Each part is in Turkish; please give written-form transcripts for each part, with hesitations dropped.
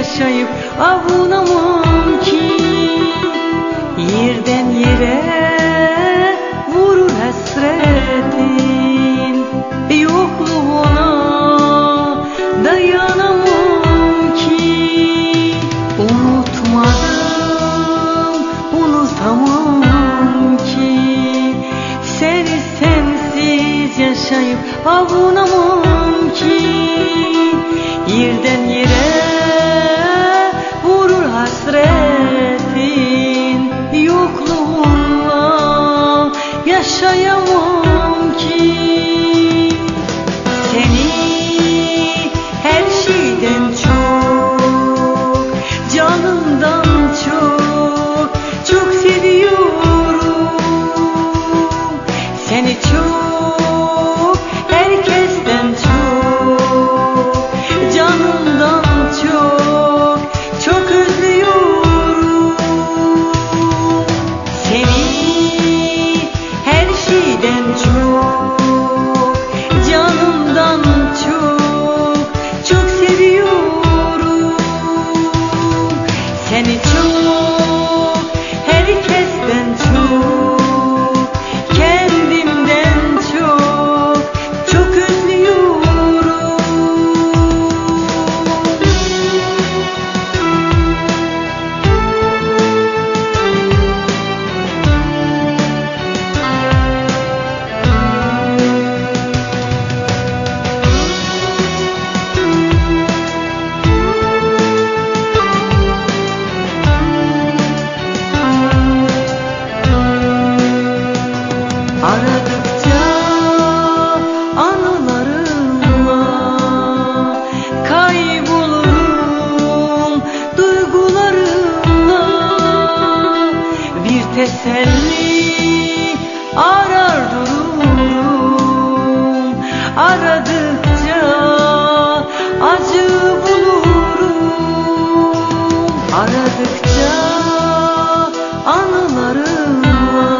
yaşayıp avunamam ki. Yerden yere vurur hasretin, yokluğuna dayanamam ki. Unutmadım, unutamam ki. Seni sensiz yaşayıp avunamam ki. Yerden yere vurur hasretin, yokluğunla yaşayamam ki. Seni her şeyden çok, canımdan çok, çok seviyorum. Seni çok, herkesten çok, canımdan çok, çok özlüyorum. Seni her şeyden çok, canımdan çok, çok seviyorum. Seni çok, herkesten çok, kendimden çok, çok özlüyorum. Aradıkça anılarımla kaybolurum, duygularımla bir teselli arar dururum. Aradıkça acı bulurum, aradıkça anılarımla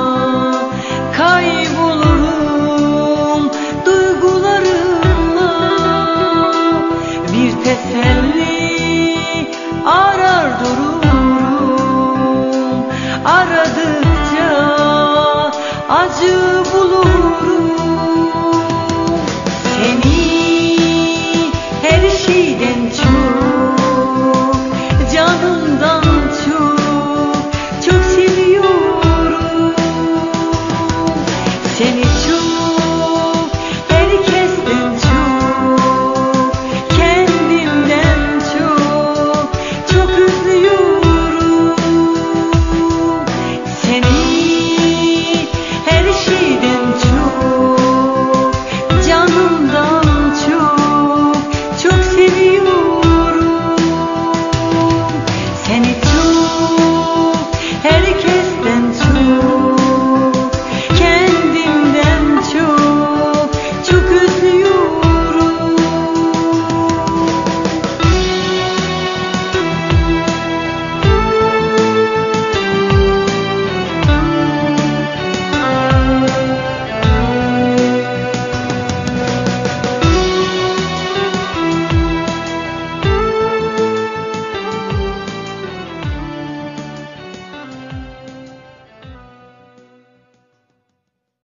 kaybolurum, duygularımla bir teselli arar dururum. Aradıkça acı bulurum.